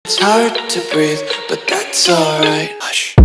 It's hard to breathe, but that's alright. Hush.